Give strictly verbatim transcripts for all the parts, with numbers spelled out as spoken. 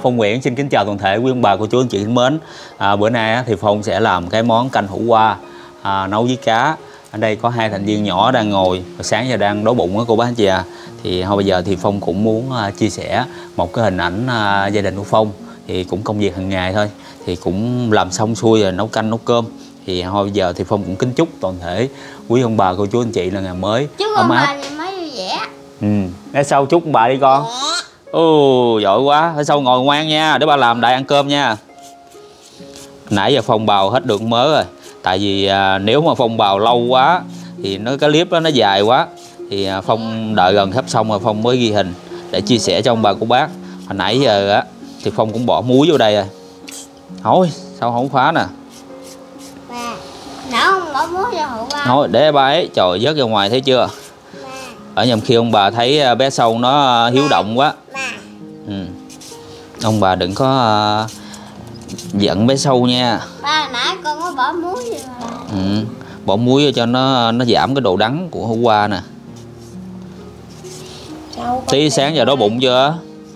Phong Nguyễn xin kính chào toàn thể quý ông bà cô chú anh chị thân mến. à, Bữa nay á, thì Phong sẽ làm cái món canh hủ qua à, nấu với cá. Ở đây có hai thành viên nhỏ đang ngồi, sáng giờ đang đói bụng á cô bác anh chị à. Thì thôi bây giờ thì Phong cũng muốn uh, chia sẻ một cái hình ảnh uh, gia đình của Phong. Thì cũng công việc hàng ngày thôi, thì cũng làm xong xuôi rồi nấu canh nấu cơm. Thì thôi bây giờ thì Phong cũng kính chúc toàn thể quý ông bà cô chú anh chị là ngày mới chúc ấm áp. Ngày mới vui vẻ. Ừ, để sau chúc ông bà đi con. Ồ, giỏi quá. Ở sau ngồi ngoan nha, để ba làm đại ăn cơm nha. Nãy giờ Phong bào hết được mớ rồi. Tại vì à, nếu mà Phong bào lâu quá thì nó cái clip đó nó dài quá. Thì à, Phong đợi gần sắp xong rồi Phong mới ghi hình để chia sẻ cho ông bà cô bác. Hồi nãy giờ á thì Phong cũng bỏ muối vô đây rồi. Thôi, sao không phá nè. Bà, nấu không bỏ muối vô hủ qua. Thôi, để ba ấy, trời vớt ra ngoài thấy chưa. Ở nhầm khi ông bà thấy bé Sâu nó hiếu động quá. Ừ. Ông bà đừng có uh, giận bé Sâu nha. Ba nãy con có bỏ muối vô mà. Ừ. Bỏ muối vô cho nó nó giảm cái độ đắng của hủ qua nè. Tí sáng giờ đói bụng chưa?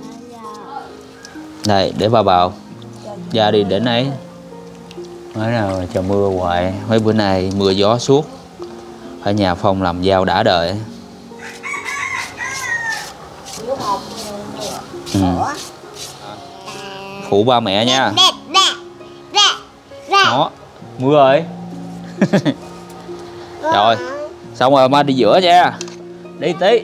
Đây để ba bào ra đi để nấy. Mới nào trời mưa hoài, mấy bữa nay mưa gió suốt. Ở nhà Phong làm dao đã đời. Ừ. Phụ ba mẹ nha. Đó, mưa rồi. Rồi, xong rồi ma đi giữa nha. Đi tí.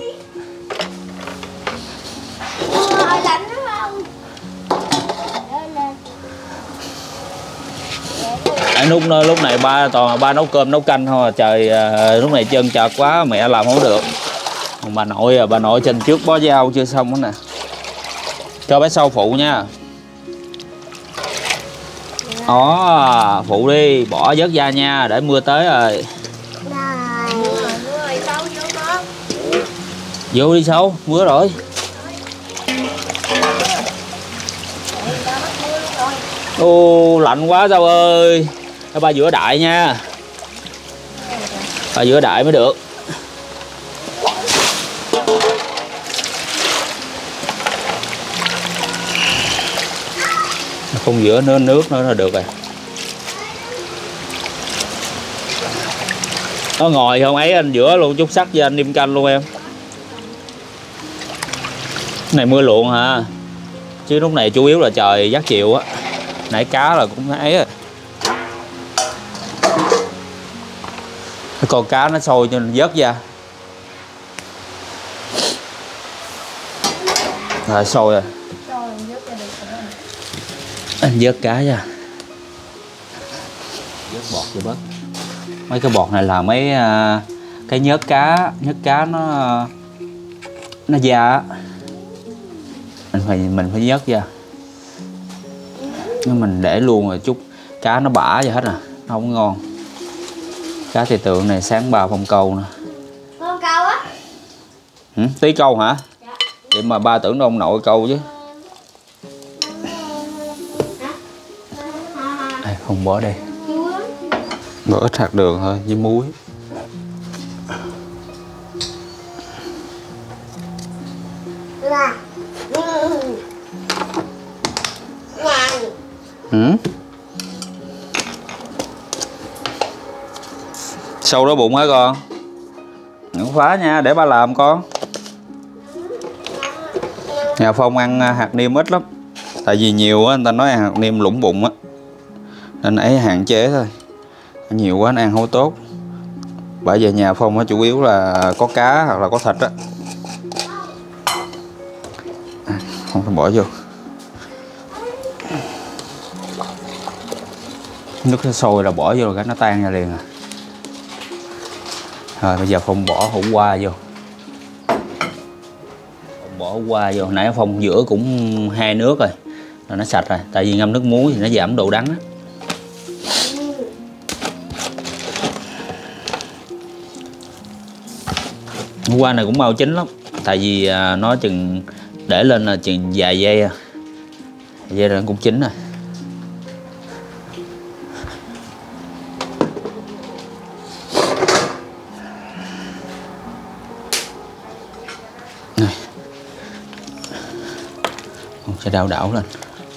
À, lúc lúc này ba toàn ba nấu cơm nấu canh thôi. Trời à, lúc này chân chợt quá mẹ làm không được. Còn bà nội à, bà nội trên trước bó dao chưa xong nữa nè. Cho bé Sâu phụ nha. Đó, phụ đi, bỏ vớt ra nha, để mưa tới rồi. Vô đi Sâu, mưa rồi. Ô, lạnh quá Sâu ơi. Để ba giữa đại nha. Ba giữa đại mới được. Không giữa nữa nước nữa là được rồi. Nó ngồi không ấy anh giữa luôn chút sắt với anh niêm canh luôn em. Cái này mưa luộn hả? Chứ lúc này chủ yếu là trời giắt chiều á. Nãy cá là cũng ấy rồi. Cái con cá nó sôi cho nên vớt ra. Rồi sôi rồi. Anh vớt cá ra. Vớt bọt vô bớt. Mấy cái bọt này là mấy uh, cái nhớt cá, nhớt cá nó nó già. Mình phải mình phải vớt ra. Nhưng mình để luôn rồi chút cá nó bã ra hết à, nó không ngon. Cá thì tượng này sáng ba Phong câu nè. Con câu á? Ừ, tí câu hả? Dạ. Vậy mà ba tưởng ông nội câu chứ. Đây, không bỏ đây. Bỏ ít hạt đường thôi với muối. Ừ. Sâu đó bụng hả con? Đừng phá nha, để ba làm con. Nhà Phong ăn hạt niêm ít lắm. Tại vì nhiều á, người ta nói ăn hạt niêm lủng bụng á. Nên ấy hạn chế thôi. Nhiều quá nó ăn không tốt. Bởi vì nhà Phong á chủ yếu là có cá hoặc là có thịt á. À, không phải bỏ vô. Nước nó sôi là bỏ vô cái nó tan ra liền à. Rồi bây giờ Phong bỏ hủ qua vô. Phong bỏ hủ qua vô. Nãy Phong giữa cũng hai nước rồi. Rồi nó sạch rồi. Tại vì ngâm nước muối thì nó giảm độ đắng á. Hủ qua này cũng mau chín lắm. Tại vì nó chừng để lên là chừng vài giây à. Giây rồi nó cũng chín rồi. Sẽ đảo đảo lên.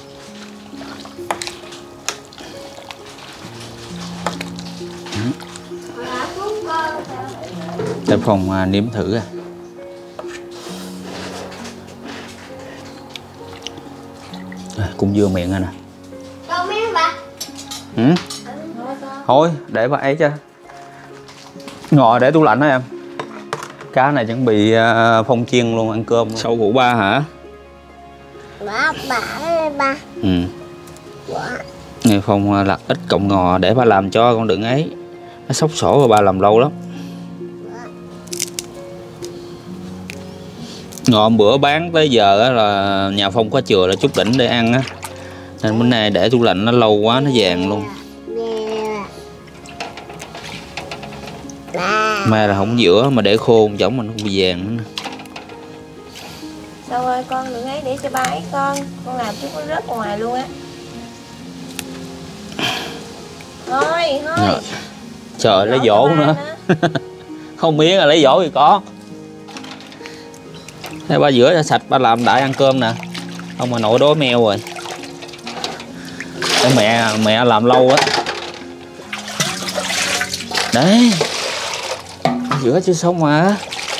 Để Phong à, nếm thử à. À, cũng vừa miệng rồi nè. Đâu miếng bà. Ừ? Thôi để bà ấy cho. Ngồi để tủ lạnh đó em. Cá này chuẩn bị uh, Phong chiên luôn, ăn cơm. Sâu hũ ba hả? Bà bà ba. Ừ. Nghe Phong uh, lặt ít cộng ngò để ba làm cho, con đừng ấy. Nó xóc xổ và ba làm lâu lắm. Ngò bữa bán tới giờ là nhà Phong có chừa là chút đỉnh để ăn á, nên bữa nay để tủ lạnh nó lâu quá nó vàng luôn. Mai là không giữa mà để khô giống mình không bị vàng nữa. Đâu ơi con đừng ấy để cho ba ấy con, con làm chút nó rớt ngoài luôn á. Thôi thôi. Rồi. Trời lấy dỗ nữa. Không miếng là lấy dỗ thì có. Thế ba rửa cho sạch ba làm đại ăn cơm nè. Không mà nội đói meo rồi. Để mẹ mẹ làm lâu á. Đấy. Rửa chưa xong mà.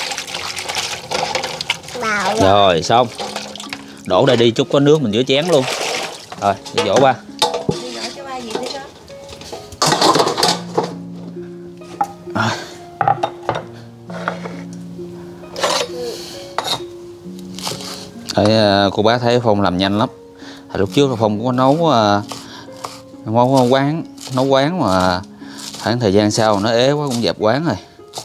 Rồi xong. Đổ đây đi chút có nước mình rửa chén luôn. Rồi đi dỗ ba. Đi dỗ cho ba gì thế đó. À. Thấy cô bác thấy Phong làm nhanh lắm. Lúc trước Phong có nấu nấu quán nấu quán mà khoảng thời gian sau nó ế quá cũng dẹp quán rồi.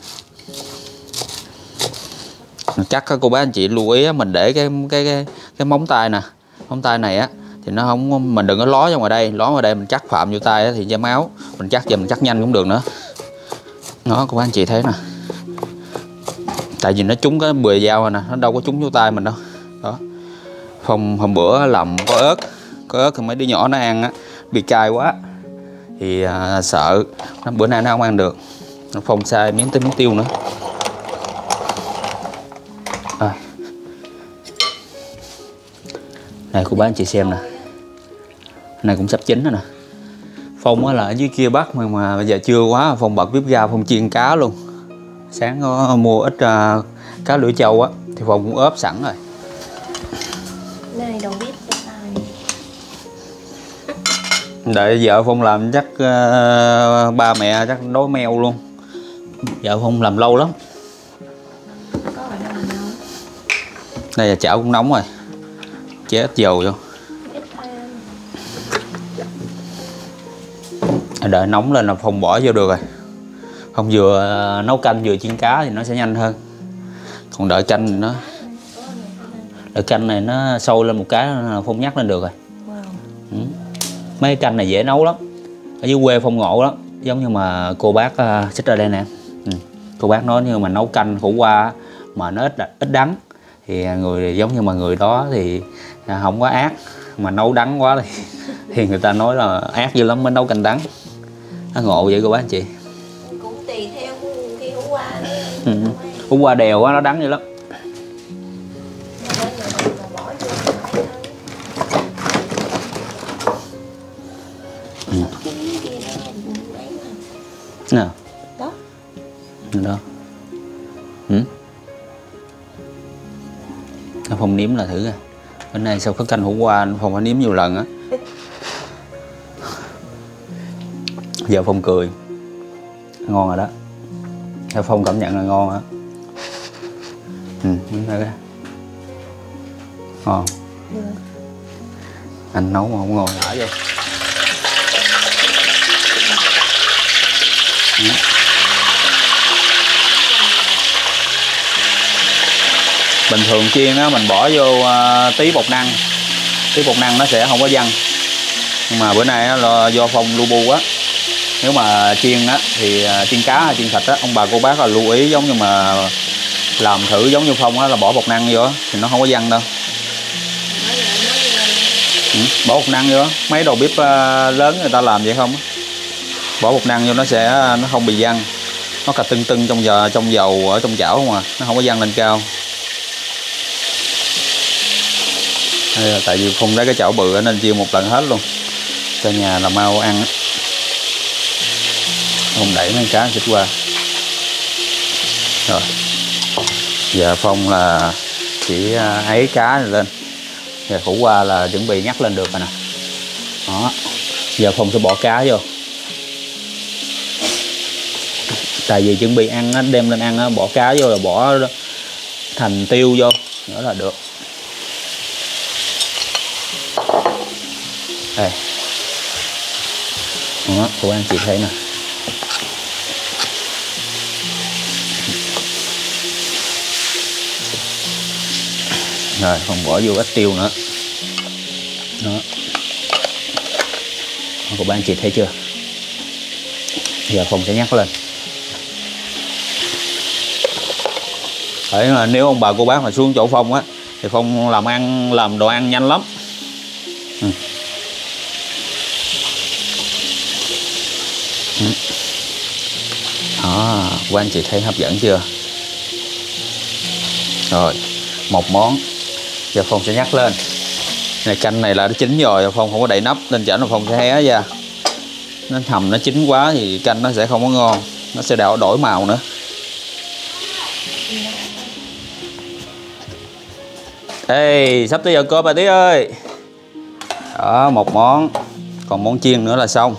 Chắc cô bác anh chị lưu ý mình để cái cái cái cái móng tay nè, móng tay này á thì nó không, mình đừng có ló ra ngoài đây, ló ngoài đây mình chắc phạm vô tay á thì ra máu, mình chắc giờ mình chắc nhanh cũng được nữa. Đó cô bác anh chị thấy nè, tại vì nó trúng cái bìa dao rồi nè, nó đâu có trúng vô tay mình đâu. Đó. Phong hôm bữa làm có ớt, có ớt thì mấy đứa nhỏ nó ăn á bị cay quá thì à, sợ nó, bữa nay nó không ăn được. Nó Phong xay miếng tinh miếng tiêu nữa. Rồi. Này cô bác anh chị xem nè, này cũng sắp chín rồi nè. Phong á là ở dưới kia Bắc mà, mà bây giờ trưa quá Phong bật bếp ga Phong chiên cá luôn. Sáng có mua ít uh, cá lưỡi trâu á thì Phong cũng ốp sẵn rồi. Này đầu bếp cho tao. Đợi vợ Phong làm chắc uh, ba mẹ chắc đói meo luôn. Vợ Phong làm lâu lắm. Có ở đâu đâu. Đây là chảo cũng nóng rồi. Chế ít dầu vô. Ít thêm. Đợi nóng lên là Phong bỏ vô được rồi. Không vừa nấu canh vừa chiên cá thì nó sẽ nhanh hơn. Còn đợi canh thì nó đợi canh này nó sôi lên một cái là Phong nhắc lên được rồi. Wow. Ừ. Mấy canh này dễ nấu lắm. Ở dưới quê Phong ngộ lắm. Giống như mà cô bác uh, xích ra đây nè. Ừ. Cô bác nói như mà nấu canh khổ qua mà nó ít ít đắng thì người giống như mà người đó thì không có ác, mà nấu đắng quá thì thì người ta nói là ác dữ lắm mới nấu canh đắng. Nó ngộ vậy cô bác anh chị. Cũng tùy theo khi hủ qua. Ừ. Hủ qua đèo quá nó đắng dữ lắm. Ừ. Nào. Đó. Đó. Ừ. Phong nếm là thử coi. Bữa nay sao có canh hủ qua Phong phải nếm nhiều lần á. Giờ Phong cười. Ngon rồi đó. Theo Phong cảm nhận là ngon á. Ừ, miếng đây. Ngon. Ừ. Anh nấu mà không ngon thả vô. Ừ. Bình thường chiên á mình bỏ vô uh, tí bột năng, tí bột năng nó sẽ không có văng. Nhưng mà bữa nay á, là do Phong lu bu á, nếu mà chiên á thì uh, chiên cá hay chiên thịt á, ông bà cô bác là lưu ý giống như mà làm thử giống như Phong á là bỏ bột năng vô thì nó không có văng đâu. Ừ, bỏ bột năng vô, mấy đầu bếp uh, lớn người ta làm vậy không? Bỏ bột năng vô nó sẽ nó không bị văng, nó cà tưng tưng trong giờ trong dầu ở trong chảo không à, nó không có văng lên cao. Đây là tại vì Phong lấy cái chảo bự nên chiên một lần hết luôn cho nhà là mau ăn. Không đẩy mấy cá xích qua. Rồi giờ Phong là chỉ ấy cá này lên, giờ khổ qua là chuẩn bị nhắc lên được rồi nè. Đó, giờ Phong sẽ bỏ cá vô, tại vì chuẩn bị ăn á, đem lên ăn á, bỏ cá vô là bỏ thành tiêu vô nữa là được. Đây, đó, cô ăn chị thấy nè. Rồi Phong bỏ vô ít tiêu nữa. Đó, cô bán chị thấy chưa? Giờ Phong sẽ nhắc lên. Đấy là nếu ông bà cô bác mà xuống chỗ Phong á thì Phong làm ăn làm đồ ăn nhanh lắm. Ừ. Ừ. Đó, cô anh chị thấy hấp dẫn chưa? Rồi một món giờ Phong sẽ nhắc lên. Này canh này là nó chín rồi, Phong không có đậy nắp lên chảnh là Phong sẽ hé ra. Nó hầm nó chín quá thì canh nó sẽ không có ngon, nó sẽ đảo đổi màu nữa. Ê, sắp tới giờ cơm bà Tí ơi. Đó, một món, còn món chiên nữa là xong.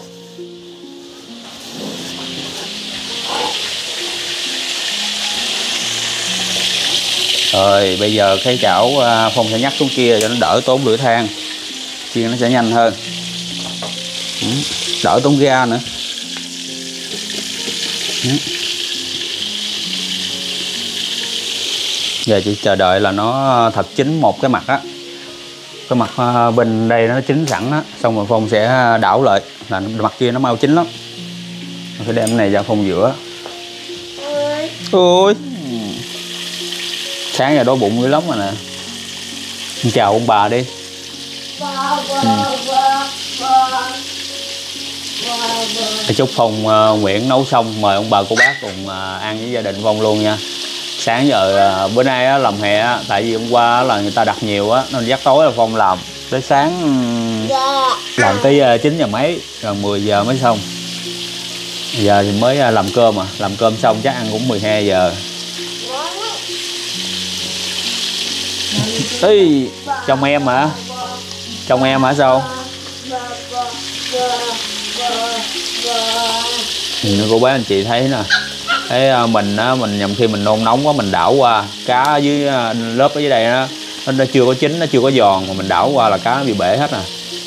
Rồi bây giờ cái chảo Phong sẽ nhắc xuống kia cho nó đỡ tốn lửa than, chiên nó sẽ nhanh hơn, đỡ tốn ga nữa. Giờ chỉ chờ đợi là nó thật chín một cái mặt á, cái mặt bên đây nó chín sẵn á, xong rồi Phong sẽ đảo lại là mặt kia nó mau chín lắm. Phải đem cái này ra Phong giữa. Ôi sáng giờ đói bụng dữ lắm rồi nè. Chào ông bà đi. Ừ. Chúc Phong uh, Nguyễn nấu xong mời ông bà cô bác cùng uh, ăn với gia đình Phong luôn nha. Sáng giờ uh, bữa nay á, làm hè á, tại vì hôm qua là người ta đặt nhiều á nên dắt tối là Phong làm tới sáng um, làm tới uh, chín giờ mấy, rồi mười giờ mới xong. Giờ thì mới uh, làm cơm à, làm cơm xong chắc ăn cũng mười hai giờ. Ê, chồng em hả? Chồng em hả sao? Nhìn cô bác anh chị thấy nè. Thấy mình á, mình nhầm khi mình nôn nóng quá mình đảo qua cá dưới lớp ở dưới đây đó, nó chưa có chín, nó chưa có giòn mà mình đảo qua là cá nó bị bể hết nè.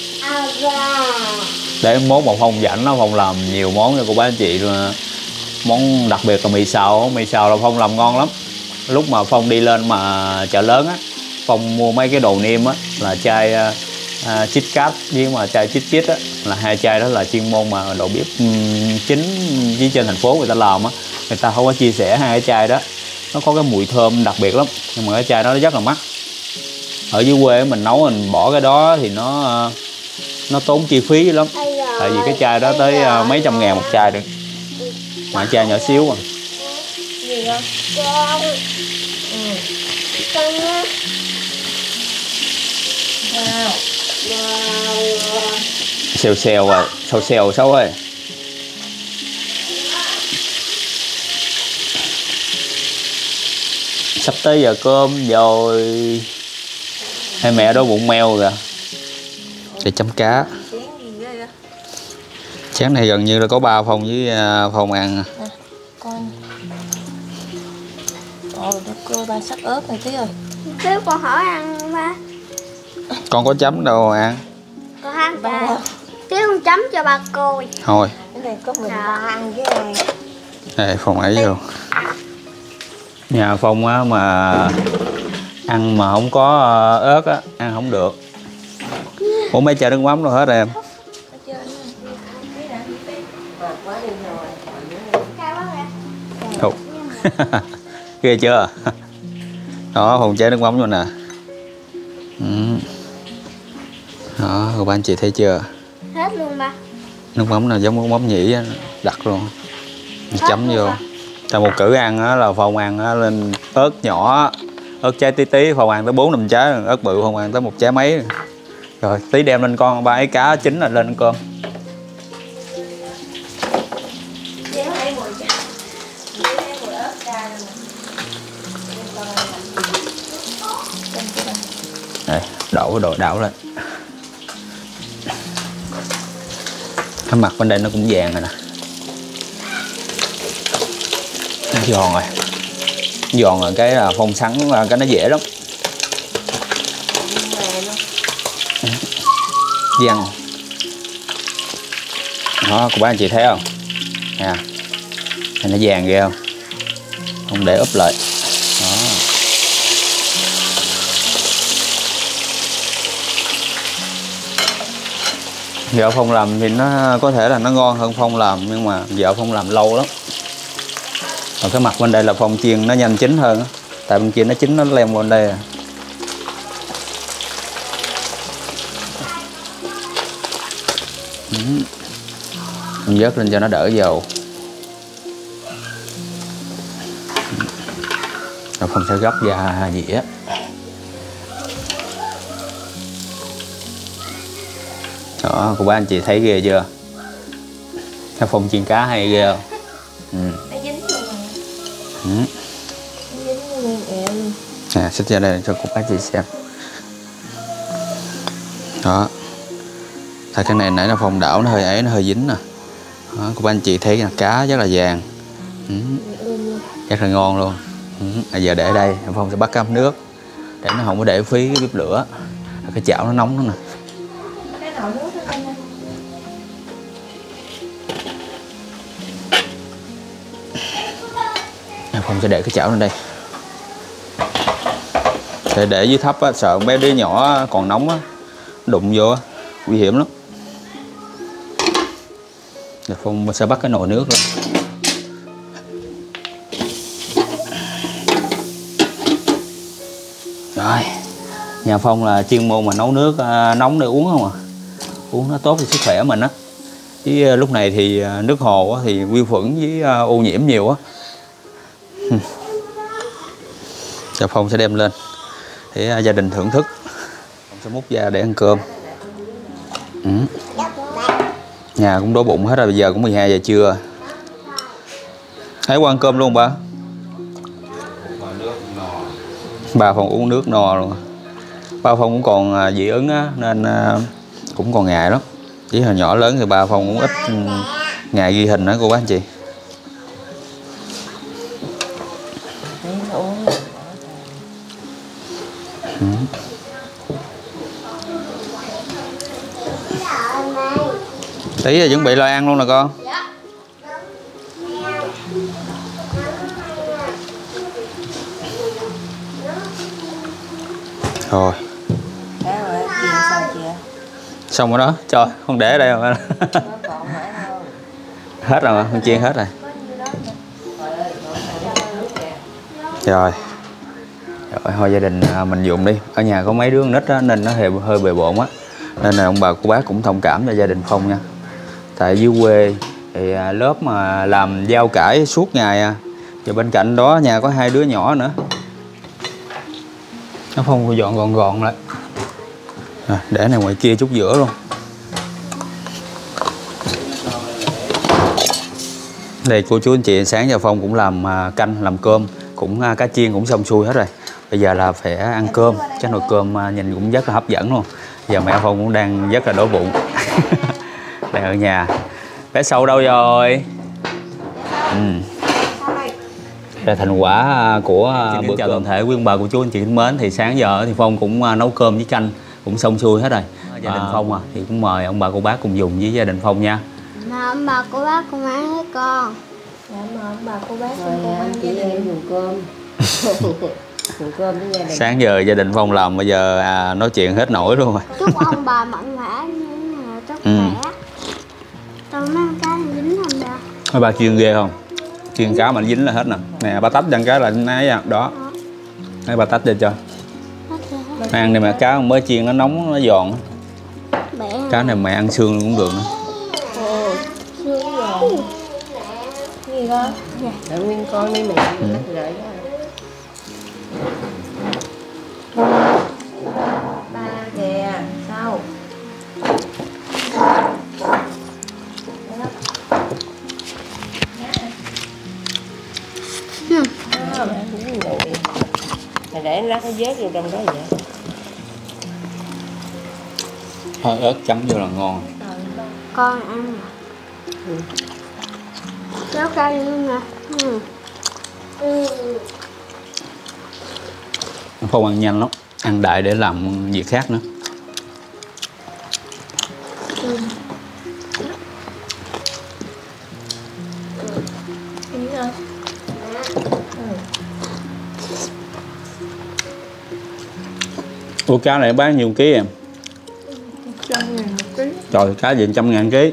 Để món một Phong rảnh nó Phong làm nhiều món cho cô bác anh chị. Món đặc biệt là mì xào, mì xào là Phong làm ngon lắm. Lúc mà Phong đi lên mà chợ lớn á, Phong mua mấy cái đồ niêm á là chai uh, chít cát với mà chai chít chít á, là hai chai đó là chuyên môn mà đầu bếp um, chính với trên thành phố người ta làm á, người ta không có chia sẻ hai cái chai đó, nó có cái mùi thơm đặc biệt lắm, nhưng mà cái chai đó nó rất là mắc. Ở dưới quê mình nấu mình bỏ cái đó thì nó uh, nó tốn chi phí lắm, tại vì cái chai đó tới uh, mấy trăm ngàn một chai được, mà chai nhỏ xíu à. Gì không? Ừ. Wow. Xèo xèo rồi, xèo xèo xấu ơi. Sắp tới giờ cơm rồi. Hai mẹ đói bụng meo kìa. Để chấm cá. Chén này gần như là có ba Phong với Phong ăn. À, con. Ồ, nó cưa ba sắc ớt này Tí ơi. Nếu con hỏi ăn ba. Con có chấm đâu ăn. Con ăn ba. Chứ con chấm cho ba cô. Thôi. Cái này có mình ba ăn với này. Đây Phong ấy vô. Nhà Phong á mà ăn mà không có ớt á, ăn không được. Ủa mấy chai nước mắm đâu hết em. Ồ. Ghê chưa? Đó, Phong chai nước mắm luôn nè. Ừ. Đó, các bạn chị thấy chưa? Hết luôn ba. Nước mắm nào giống nước mắm nhĩ á, đặt luôn. Chấm vô. Tại một cử ăn á là Phong ăn á lên ớt nhỏ, ớt trái tí tí Phong ăn tới bốn năm trái, ớt bự Phong ăn tới một trái mấy. Rồi tí đem lên con ba ấy cá chín là lên cơm. Đây, đổ cái đồ đảo lên. Cái mặt bên đây nó cũng vàng rồi nè. Nó giòn rồi. Giòn rồi cái là Phong sắn cái nó dễ lắm. Vàng. Đó, cô bác anh chị thấy không? Nè. Này nó vàng ghê không? Không để úp lại. Đó. Vợ Phong làm thì nó có thể là nó ngon hơn Phong làm, nhưng mà vợ Phong làm lâu lắm. Còn cái mặt bên đây là Phong chiên nó nhanh chín hơn, tại bên kia nó chín nó lem bên đây. Mình vớt lên cho nó đỡ dầu. Rồi Phong sẽ gấp ra dĩa. Đó, cô bác anh chị thấy ghê chưa? Cái Phong chiên cá hay ghê không? Ừ. Nó dính luôn rồi. Ừ. Nó dính luôn em. Nè, xích ra đây cho cô bác chị xem. Đó. Tại cái này nãy nó Phong đảo nó hơi ấy, nó hơi dính nè. Đó, cô bác anh chị thấy là cá rất là vàng. Ừ. Rất là ngon luôn. Ừ. À, giờ để đây, Phong sẽ bắt cam nước để nó không có để phí cái bếp lửa. Cái chảo nó nóng nữa nè. Phong sẽ để cái chảo lên đây. Để để dưới thấp á, sợ bé đứa nhỏ còn nóng á, đụng vô á, nguy hiểm lắm. Rồi Phong sẽ bắt cái nồi nước lên. Rồi, nhà Phong là chuyên môn mà nấu nước uh, nóng để uống không à. Uống nó tốt cho sức khỏe mình á. Chứ uh, lúc này thì uh, nước hồ á, thì vi khuẩn với uh, ô nhiễm nhiều á. Giờ Phong sẽ đem lên để uh, gia đình thưởng thức. Phong sẽ múc ra để ăn cơm. Ừ. Nhà cũng đói bụng hết rồi, bây giờ cũng mười hai giờ trưa. Hãy qua ăn cơm luôn ba. Ba Phong uống nước no luôn. Ba Phong cũng còn dị ứng á, nên cũng còn ngại lắm. Chỉ hồi nhỏ lớn thì ba Phong cũng ít ngại ghi hình đó cô bác anh chị. Ừ. Tí là chuẩn bị lo ăn luôn nè con. Rồi. Xong rồi đó, trời, không để ở đây mà. Hết rồi mà, con chiên hết rồi. Rồi. Rồi, thôi gia đình mình dùng đi. Ở nhà có mấy đứa con nít á, nên nó hơi, hơi bề bộn á. Nên là ông bà cô bác cũng thông cảm cho gia đình Phong nha. Tại dưới quê thì lớp mà làm rau cải suốt ngày à. Và bên cạnh đó nhà có hai đứa nhỏ nữa. Nó Phong dọn gọn gọn lại. À, để này ngoài kia chút giữa luôn. Đây cô chú anh chị, sáng giờ Phong cũng làm canh, làm cơm, cũng cá chiên cũng xong xuôi hết rồi. Bây giờ là phải ăn cơm, cái nồi cơm nhìn cũng rất là hấp dẫn luôn. Giờ mẹ Phong cũng đang rất là đói bụng. Đang ở nhà. Bé Sâu đâu rồi? Ừ. Là thành quả của bữa chào toàn thể quý ông bà của chú anh chị thân mến. Thì sáng giờ thì Phong cũng nấu cơm với canh cũng xong xuôi hết rồi. Gia đình à, Phong à thì cũng mời ông bà cô bác cùng dùng với gia đình Phong nha. Mà ông bà cô bác cùng ăn với con. Dạ, mà ông bà cô bác cùng con ăn chị em dùng cơm. Dùng cơm với gia đình. Sáng giờ gia đình Phong làm bây giờ à, nói chuyện hết nổi luôn rồi. Chúc ông bà mạnh khỏe như thế nào, sức khỏe. Ừ. Tao mấy cái dính không ra. Mấy bà chiên ghê không? Chiên cá mà nó dính là hết nè. Nè ba tách chân cái là nấy à. Đó. Mấy ba tách lên cho. Ăn này mà cá mới chiên nó nóng nó giòn. Cá này mẹ ăn xương cũng được nữa. Ồ, xương giòn. Gì con? Dạ. Đợi nguyên con đi mẹ. Ừ. để nó cái vớt vô trong đó vậy. Hơi ớt chấm vô là ngon. Con ăn mà. Ừ. Kéo cay luôn nè. Ừ. Ừ. Phong ăn nhanh lắm, ăn đại để làm việc khác nữa. Ừ. Đúng không? Ủa cá này bán nhiêu ký em? Trăm ngàn một ký. Trời, cá gì trăm ngàn ký.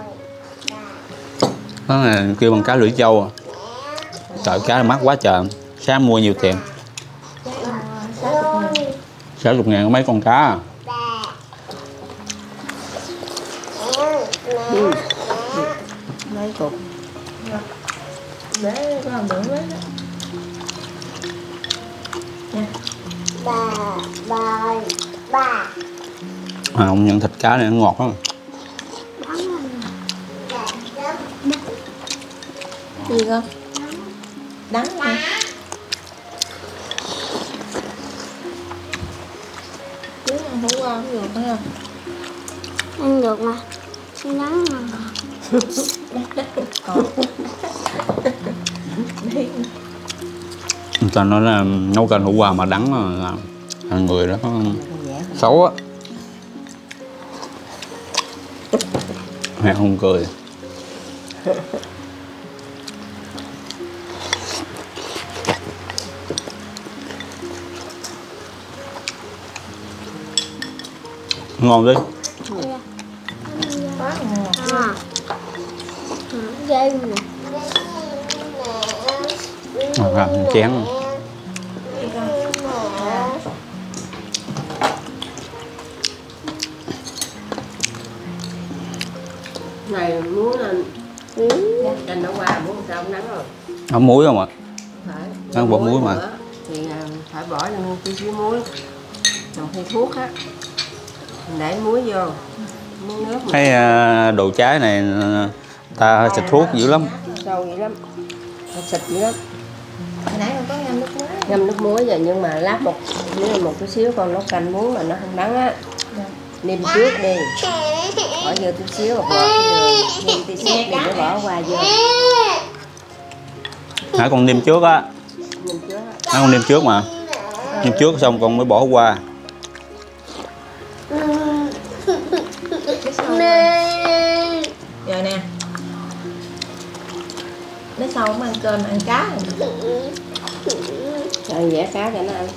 Đó là kêu bằng cá lưỡi trâu à. Trời, cá mắc quá trời. Sáng mua nhiều tiền. sáu mươi ngàn có mấy con cá à. Ừ. Mấy cục. Để có làm được mấy đó. Nha. Bà, bà, bà. À, ông nhận thịt cá này nó ngọt lắm. Gì con? Đắng hả? Chứ ăn hủ qua cũng được phải không? Ăn được mà. Xin đắng mà. Người ta nói là nấu canh hủ qua mà đắng là, là người đó xấu á. Mẹ không cười. Ngon đi. Quá ngon. À. Ghê nè. À, chén. Này muốn là canh nó qua muốn sao không nắng rồi. Không muối không ạ? Phải. Ăn bột muối mà. Thì phải bỏ vô tí xíu muối. Còn khi thuốc á, mình để muối vô, muối nước. Thấy uh, đồ trái này ta xịt thuốc dữ lắm. Sâu dữ lắm, xịt dữ lắm. Hồi nãy con có ngâm nước muối. Ngâm nước muối rồi nhưng mà lát một nếu một chút xíu con nấu canh muối mà nó không đắng á, nêm trước đi, bỏ vô chút xíu bột đường, nêm tí xíu thì mới bỏ qua vô. Hả, con nêm trước á? Nêm trước á. Hả, con nêm trước mà. Nêm trước xong con mới bỏ qua. Rồi nè. Nó sau không ăn cơm ăn cá rồi. Rồi vẽ cá cho nó ăn.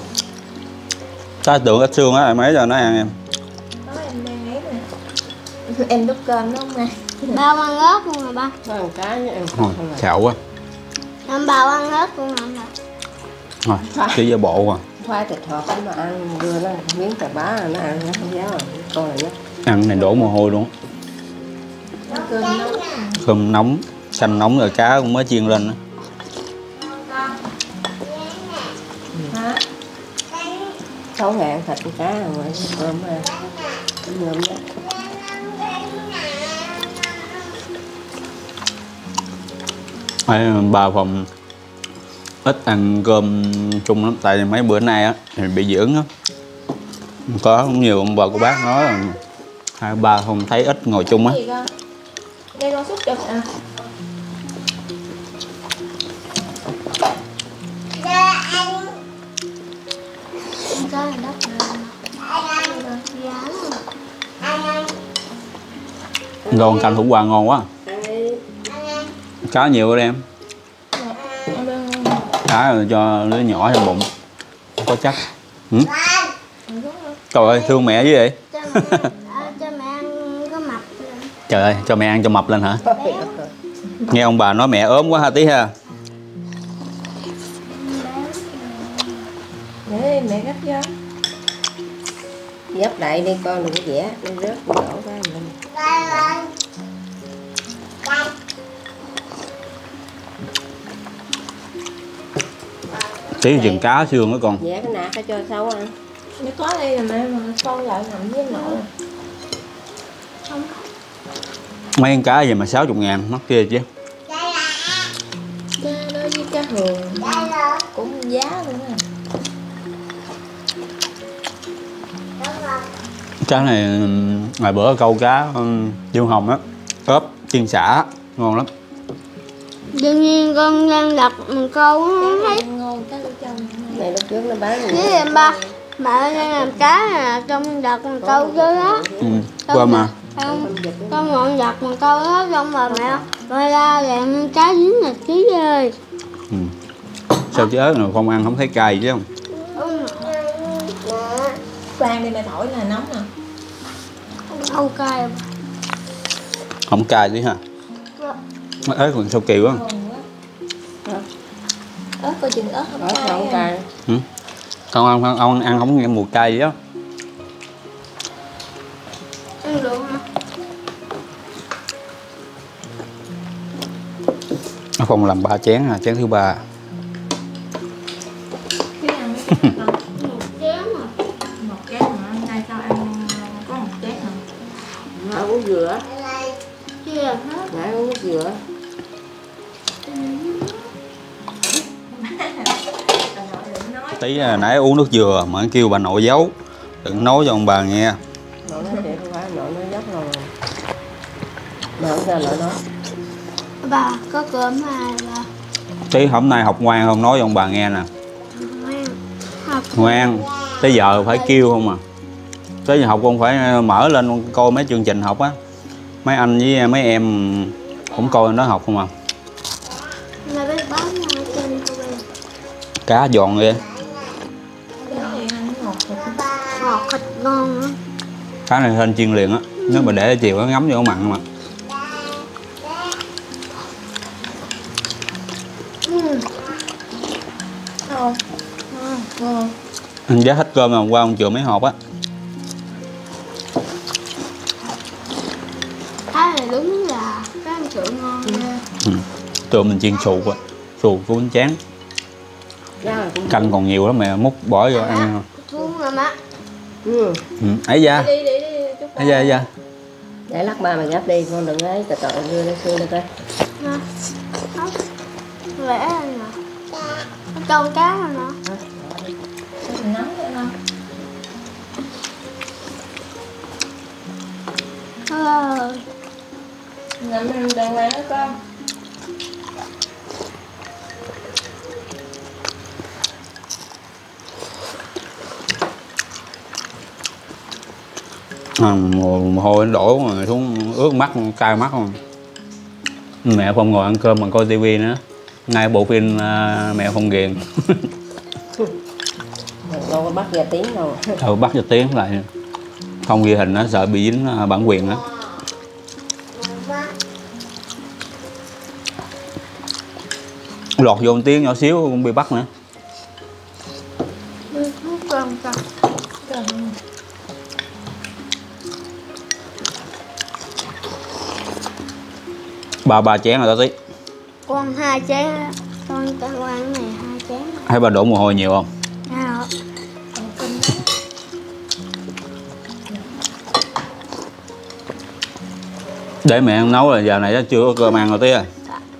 Ta tưởng ít xương á, mấy giờ nó ăn em? Đó em đang ấy nè. Em đút cơm nó không nè. Bao ăn ớt luôn rồi ba. Có ăn cá với ăn Thôi, xạo quá. Em bao ăn ớt luôn rồi ba. Thôi, chỉ giả bộ à. Khoai thịt hộp mà ăn đưa nó miếng cà bá nó ăn nó không dám rồi. Con này nhất. Ăn này đổ mồ hôi luôn. Cơm nóng. Cơm nóng, canh nóng rồi cá cũng mới chiên lên nữa. Hả? Sáu ngàn thịt con cá rồi cơm ăn. Ngơm đó. Ấy, bà Phòng ít ăn cơm chung lắm, tại vì mấy bữa nay á thì bị dưỡng á, có nhiều ông bà cô bác nói là hai ba không thấy ít ngồi chung á. Cái gì con? Đây con xúc cho à. Có là đất rồi. Đồ canh hủ qua ngon quá. Cá nhiều rồi em. Cá rồi cho đứa nhỏ trong bụng có chắc. Ừ? Trời ơi, thương mẹ chứ vậy. Cho mẹ, cho mẹ ăn có mập. Trời ơi, cho mẹ ăn cho mập lên hả? Nghe ông bà nói mẹ ốm quá ha tí ha. Để mẹ gấp cho. Gấp lại đi con đừng có vẽ, nó rớt nó đổ ra mình. Tí chừng cá xương đó con. Vẽ cái nạc cho sâu ăn. Nó có đây là mẹ mà con lại nằm với nội. Mấy con cá gì mà sáu mươi ngàn, mắc kia chứ. Cá đó với cá hường cũng giá luôn á. Cá này ngày bữa câu cá Dương Hồng á, ốp chiên xả ngon lắm. Đương nhiên con đang đặt một câu thấy ngon cá lưỡi chồng Này lúc trước nó bán với em ba mẹ đang làm cá là con đặt một câu chứ đó. Ừ, qua mà. Con con ngọn đặt một câu đó xong rồi mẹ quay ra làm cá dính là chí ơi. Ừ. Sao chứ ớt rồi không ăn không thấy cay chứ không? Khoan đi mẹ thổi là nóng nè. Ok. Không cay chứ hả? Ớt còn sao kiều á. Ớt coi chừng ớt không Ớt cay không à. cay. Ừ. Không ăn không ăn, ăn không nghe mùi cay gì đó. Ăn được hả? Nó không làm ba chén à, chén thứ ba. Cái ăn cái chén không? Một chén mà. Một chén mà hôm nay sao ăn có một chén hả? Nó uống dừa. Chưa hết. Nãy uống nước dừa. Tí à, nãy uống nước dừa mà kêu bà nội giấu, đừng nói cho ông bà nghe. Nội nói thiệt không phải nội nói dốc rồi. Mà không sao nội nói. Bà có cơm ai bà? Tí hôm nay học ngoan không nói cho ông bà nghe nè. Ngoan. Học. Ngoan, tới giờ phải kêu không à. Tới giờ học con phải mở lên coi mấy chương trình học á. Mấy anh với mấy em cũng coi nó học không à. Là biết bán ngoài trên của mình. Cá giòn ghê. Cái này ăn ngọt thịt. Ngọt thịt ngon nữa. Cá này hên chiên liền á. Nếu mà để chiều nó ngấm vô mặn mà. Ừ. Ngon. Ngon. Anh giá hết cơm mà hôm qua ông chừa mấy hộp á. Cái này đúng là cái ăn sữa ngon nha. Ừ. Tụi mình chiên sụt á. Sụt cũng chán. Canh còn nhiều lắm mẹ múc bỏ vô ăn. Thương rồi má. Ừ. Ừ. Ấy da. Đi đi đi chút. Ấy da ấy da. Để lắc ba mà gắp đi, con đừng ấy từ từ đưa lên xưa được coi. Nè. Vẽ anh nè. Cái câu cá rồi nè. Mình nóng thế không? Ờ. Nằm đang bán đó con. À, mồ hôi nó đổ rồi xuống ướt mắt cay mắt không. Mẹ không ngồi ăn cơm mà coi tivi nữa. Ngay bộ phim uh, mẹ không ghiền. Đâu có bắt ra tiếng đâu. Ừ, bắt cho tiếng lại. Không ghi hình nó sợ bị dính uh, bản quyền đó. Lọt vô một tiếng nhỏ xíu cũng bị bắt nữa. Hút cơm cho. Ba ba chén rồi đó tí. Con hai chén á. Con con ăn này hai chén. Thấy ba đổ mồ hôi nhiều không? Nào. Để mẹ ăn nấu là giờ này nó chưa có cơm ăn rồi tí à.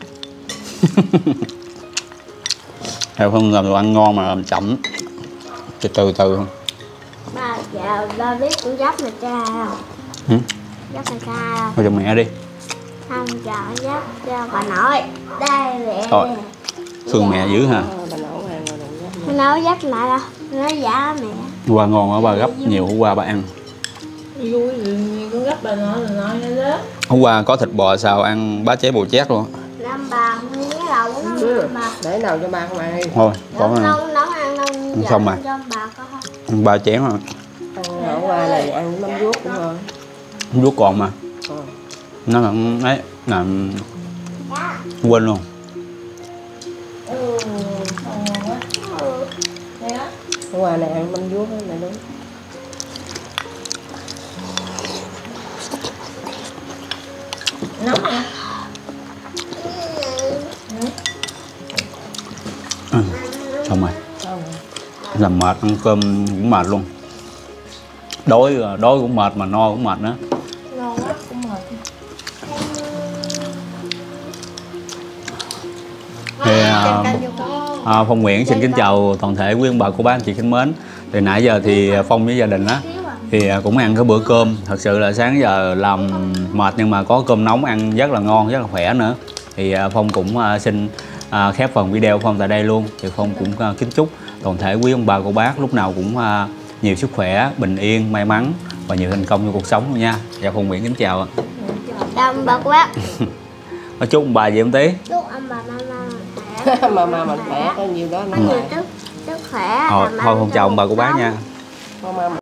Theo không làm đồ ăn ngon mà làm chậm. Từ từ từ không. Ba dạ ba biết cũng dắp này cha không? Ừ? Dắp này cha không? Thôi cho mẹ đi. Không chọn dắp cho bà nội. Đây mẹ. Thôi. Thương mẹ dữ hả? Ờ, bà nấu ăn rồi đừng gắp. Nó nấu dắp lại đâu. Nó giả mẹ. Qua ngon quá ba gấp nhiều hôm qua ba ăn. Vui gì con gấp bà nói là nói nó đó. Hôm qua có thịt bò xào ăn bá cháy bò chét luôn. Năm bà không nhớ đầu nó Ừ. bà. Để nào cho ba không ăn đi. Thôi, Nấu có nấu nấu ăn đâu. Ăn xong rồi. Cho bà có không? ba chén rồi. Ăn ở qua này ăn mắm ruốc cũng ngon. Vuốt còn mà. Ờ. Nó là ấy là quên luôn. Ừ, ngon quá. Ừ. Thế đó. Ở ngoài này ăn mắm ruốc đó mẹ đúng. Nóng nè. Ừ. Xong rồi. Làm mệt ăn cơm cũng mệt luôn. Đói đói cũng mệt mà no cũng mệt nữa. Ngon quá cũng mệt. Thì à, Canh vô con. à, Phong Nguyễn xin kính chào toàn thể quý ông bà cô bác anh chị kính mến. Từ nãy giờ thì Phong với gia đình á thì cũng ăn cái bữa cơm. Thật sự là sáng giờ làm mệt nhưng mà có cơm nóng ăn rất là ngon, rất là khỏe nữa. Thì Phong cũng xin khép phần video Phong tại đây luôn. Thì Phong cũng kính chúc toàn thể quý ông bà cô bác lúc nào cũng nhiều sức khỏe, bình yên, may mắn và nhiều thành công trong cuộc sống luôn nha. Dạ Phong Nguyễn kính chào ạ. Chào ông bà cô bác. Chúc ông bà gì không tí? Chúc ông bà mama khỏe. Mama mình khỏe, có nhiều đó nó nhiều sức sức khỏe. Thôi, thôi không chào ông bà cô bác nha. Mama